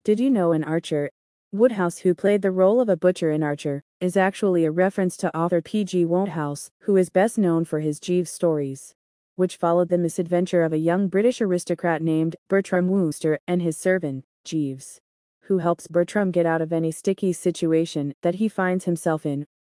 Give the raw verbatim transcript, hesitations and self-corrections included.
Did you know in Archer, Woodhouse, who played the role of a butcher in Archer, is actually a reference to author P G Wodehouse, who is best known for his Jeeves Stories, which followed the misadventure of a young British aristocrat named Bertram-Wooster and his servant, Jeeves, who helps Bertram get out of any sticky situation that he finds himself in.